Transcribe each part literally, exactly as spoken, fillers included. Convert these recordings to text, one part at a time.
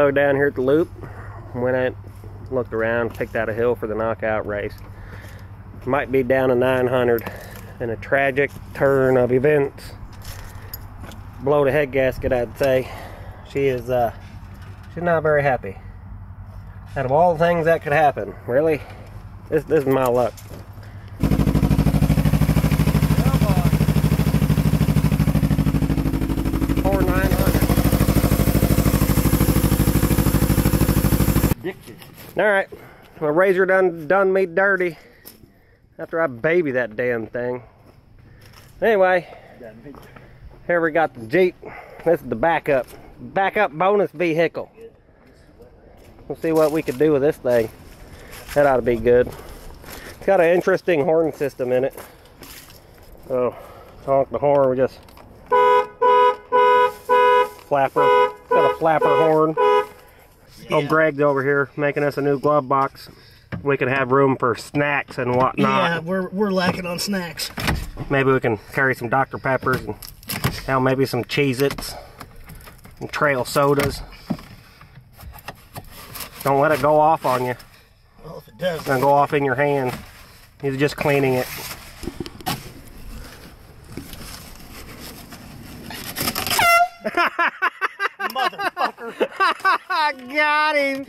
Joe down here at the loop. Went out, looked around, picked out a hill for the knockout race. Might be down to nine hundred. In a tragic turn of events. Blow the head gasket, I'd say. She is, uh, she's not very happy. Out of all the things that could happen, really, this, this is my luck. Four nine hundred. All right, my razor done done me dirty after I baby that damn thing. Anyway, here we got the Jeep. This is the backup, backup bonus vehicle. We'll see what we could do with this thing. That ought to be good. It's got an interesting horn system in it. So, honk the horn, we just flapper. It's got a flapper horn. Yeah. Oh, Greg's over here making us a new glove box. We can have room for snacks and whatnot. Yeah, we're we're lacking on snacks. Maybe we can carry some Doctor Peppers and now maybe some Cheez-Its and trail sodas. Don't let it go off on you. Well, if it does, it's gonna go off in your hand. He's just cleaning it. Motherfucker! Got him!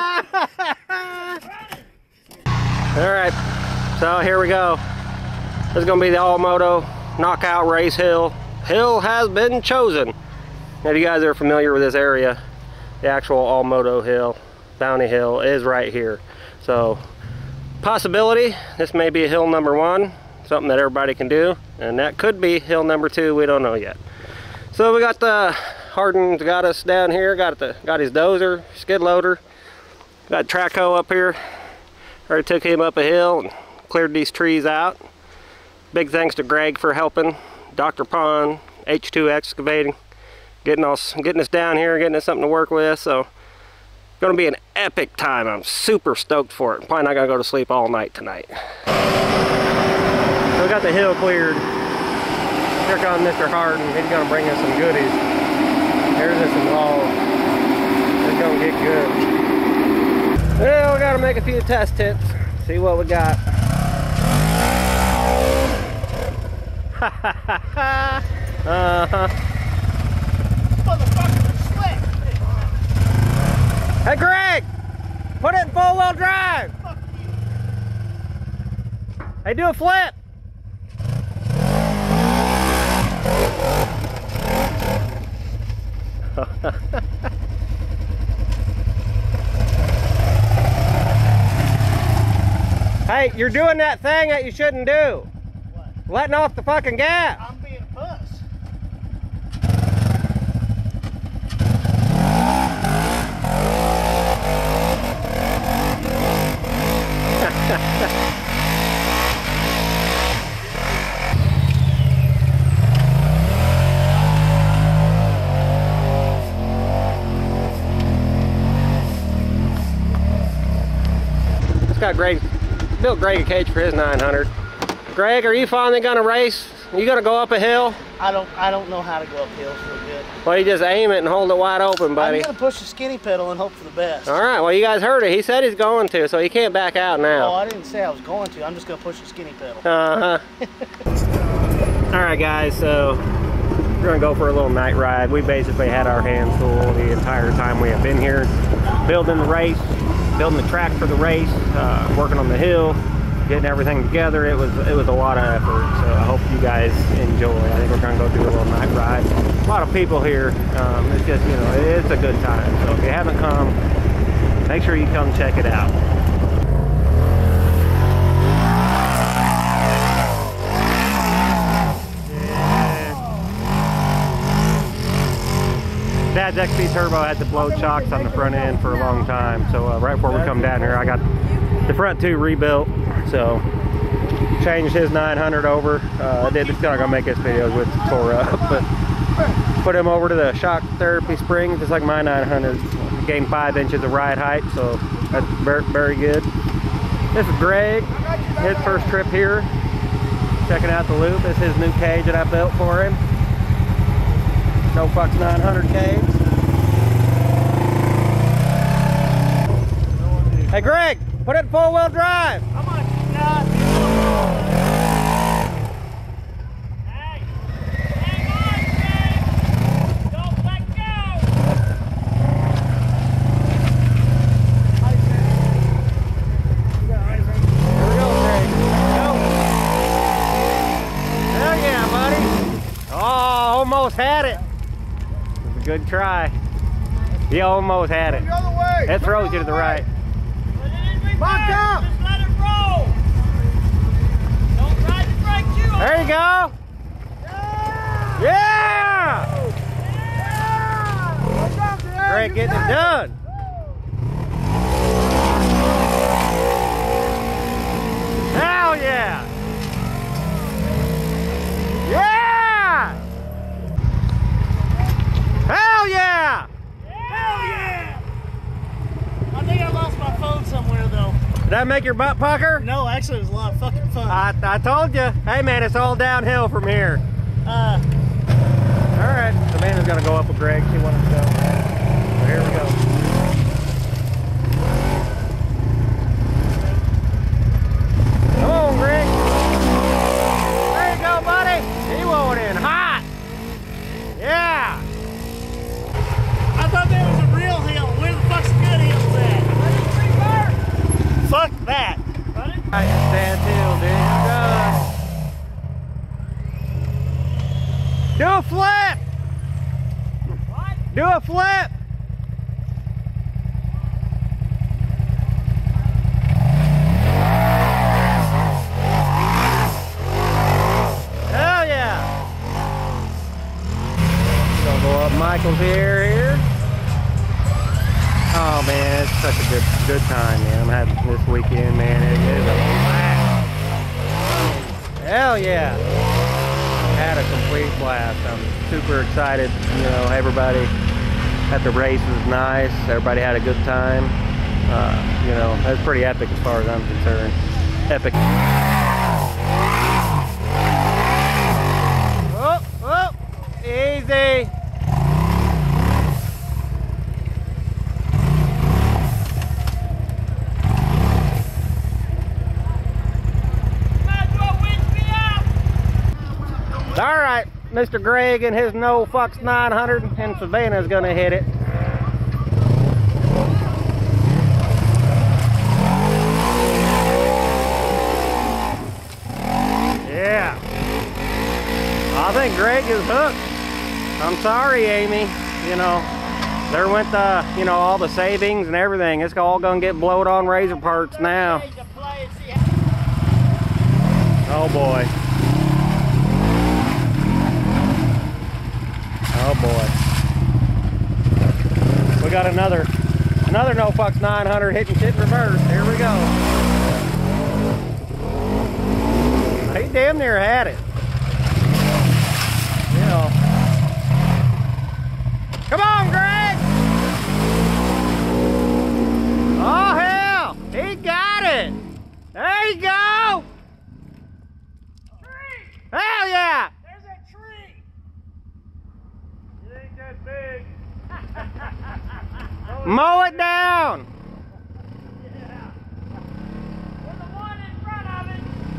All right, so here we go. This is gonna be the All Moto Knockout Race Hill. Hill has been chosen. Now, if you guys are familiar with this area, the actual All Moto Hill, Bounty Hill, is right here. So, possibility, this may be hill number one, something that everybody can do, and that could be hill number two, we don't know yet. So we got the, Hardin's got us down here, got the got his dozer, skid loader, got track hoe up here. Already took him up a hill and cleared these trees out. Big thanks to Greg for helping, Doctor Pond, H two Excavating, getting us getting us down here, getting us something to work with. So gonna be an epic time. I'm super stoked for it. Probably not gonna go to sleep all night tonight. So we got the hill cleared. Here comes Mister Hardin. He's gonna bring us some goodies. Here's us some logs. It's gonna get good. Well, we gotta make a few test hits. See what we got. uh-huh. Motherfucker is slick. Hey Greg! Put it in four-wheel drive! Fuck you. Hey, do a flip! Hey, you're doing that thing that you shouldn't do. What? Letting off the fucking gas. I'm being a puss. It's got Greg, built Greg a cage for his nine hundred. Greg, are you finally gonna race? You gonna go up a hill? I don't I don't know how to go up hills real good. Well, you just aim it and hold it wide open, buddy. I'm gonna push the skinny pedal and hope for the best. All right, well, you guys heard it. He said he's going to, so he can't back out now. Oh, I didn't say I was going to. I'm just gonna push the skinny pedal. Uh-huh. All right, guys, so we're gonna go for a little night ride. We basically had our hands full the entire time we have been here, building the race, building the track for the race, uh, working on the hill, getting everything together. It was it was a lot of effort, so I hope you guys enjoy. I think we're gonna go do a little night ride. A lot of people here. Um, it's just, you know, it's a good time. So if you haven't come, make sure you come check it out. Dad's X P Turbo had the blow chocks on the front end for a long time, so uh, right before we come down here, I got the front two rebuilt. So changed his nine hundred over. Uh, I did. It's not gonna make this videos with tore up, but put him over to the shock therapy spring, just like my nine hundred. Gained five inches of ride height, so that's very, very good. This is Greg, his first trip here, checking out the loop. This is his new cage that I built for him. No Fucks nine hundred cage. Hey, Greg, put it in four-wheel drive. I'm gonna God. Hey, hang on, Jake. Don't let go. Here we go, Greg. Go. Hell yeah, buddy. Oh, almost had it. It was a good try. You almost had it. The other way. That throws you to the right. Put it in reverse. Back up. Just let it roll. Don't try to break you. There you go. Yeah! Greg getting it done. Hell yeah! Yeah! Hell yeah! Hell yeah! I think I lost my phone somewhere though. Did that make your butt pucker? No, actually it was a lot of fucking fun. I, I told you. Hey man, it's all downhill from here. Uh, All right, Savannah's gonna go up with Greg. She wanted to go. So here we go. Come on, Greg. There you go, buddy. He went in hot. Yeah. I thought that was a real hill. Where the fuck's the good hill at? Fuck that. I can stand still, dude. Go. Do a flip. What? Do a flip. Hell yeah. Gonna go up Michael's here, here. Oh man, it's such a good good time, man. I'm having this weekend, man. It is a blast. Hell yeah. Had a complete blast. I'm super excited. You know, everybody at the race was nice. Everybody had a good time. Uh, you know, that's pretty epic as far as I'm concerned. Epic. Oh, oh, easy. All right, Mister Greg and his No Fucks nine hundred, and Savannah's gonna hit it. Yeah. I think Greg is hooked. I'm sorry, Amy. You know, there went the, you know, all the savings and everything. It's all gonna get blowed on razor parts now. Oh boy. Oh boy. We got another another No Fucks nine hundred hitting shit in reverse. Here we go. He damn near had it. You know. Come on, Greg! Oh hell! He got it! There you go! Tree! Hell yeah! There's a tree! It ain't that big. Mow it down! Yeah. There's the one in front of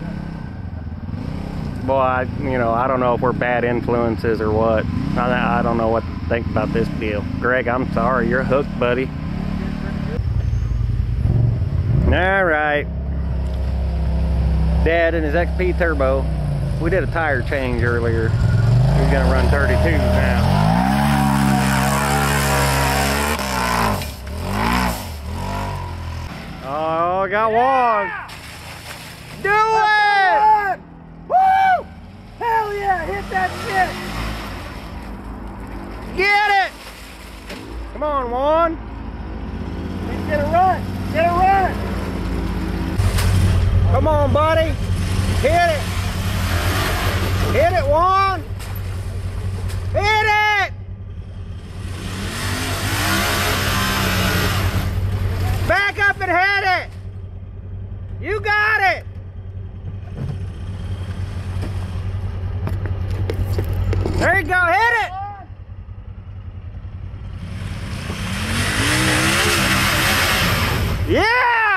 it. Boy, I, you know, I don't know if we're bad influences or what. I, I don't know what to think about this deal. Greg, I'm sorry. You're hooked, buddy. All right. Dad and his X P Turbo. We did a tire change earlier. He's gonna run thirty-twos now. Oh, I got one. Do it! Woo! Hell yeah! Hit that shit! Get it! Come on, Juan. Get a run! Get a run! Come on, buddy. Hit it. Hit it, Juan. Hit it! Back up and hit it! You got it! There you go, hit it! Yeah!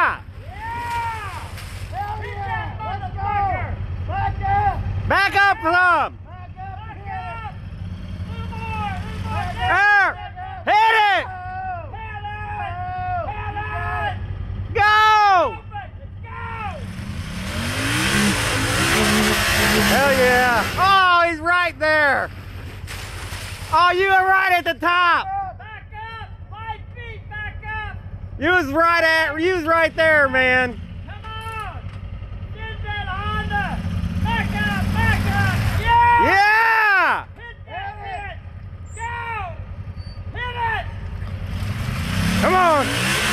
Oh, you were right at the top. Back up! Five feet, back up! You was right at, you was right there, man. Come on! Get that Honda! Back up, back up! Yeah! Yeah! Hit that hit! Go! Hit it! Come on.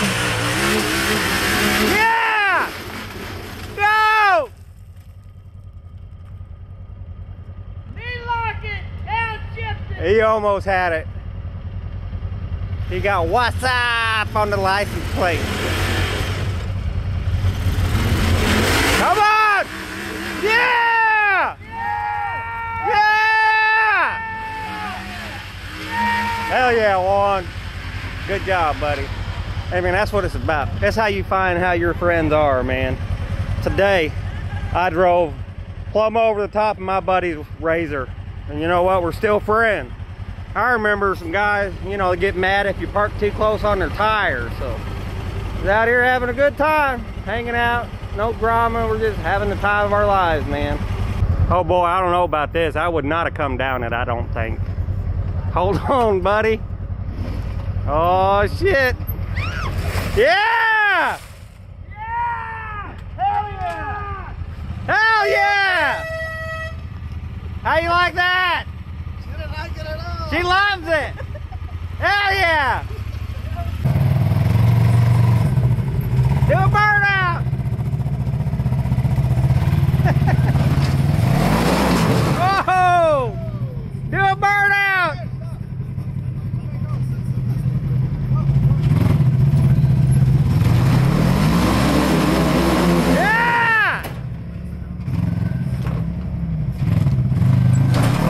Yeah! Go! Knee lock it! Down shift it! He almost had it. He got "What's up" on the license plate. Come on! Yeah! Yeah! Hell yeah, Juan. Good job, buddy. I mean, that's what it's about. That's how you find how your friends are, man. Today, I drove plumb over the top of my buddy's Razor. And you know what? We're still friends. I remember some guys, you know, get mad if you park too close on their tires. So, we're out here having a good time, hanging out, no drama. We're just having the time of our lives, man. Oh boy, I don't know about this. I would not have come down it, I don't think. Hold on, buddy. Oh, shit. Yeah! Yeah! Hell yeah! Hell yeah! How you like that? She didn't like it at all. She loves it. Hell yeah! Do a burnout!